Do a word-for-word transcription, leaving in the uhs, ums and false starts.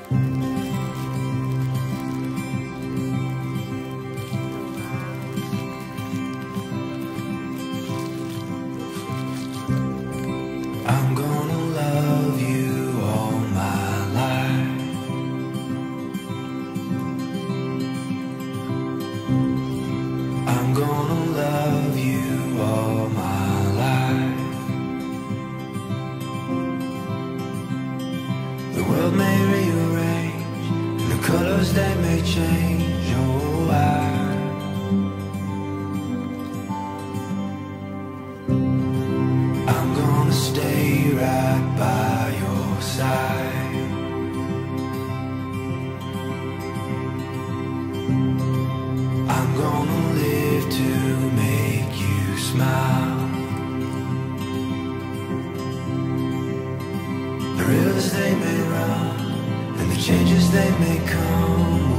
I'm gonna love you all my life. I'm gonna love you all my life. The world may rearrange, and the colors they may change. Oh, I I'm gonna stay right by your side. I'm gonna live to make you smile. The rivers they may run, and the changes they may come.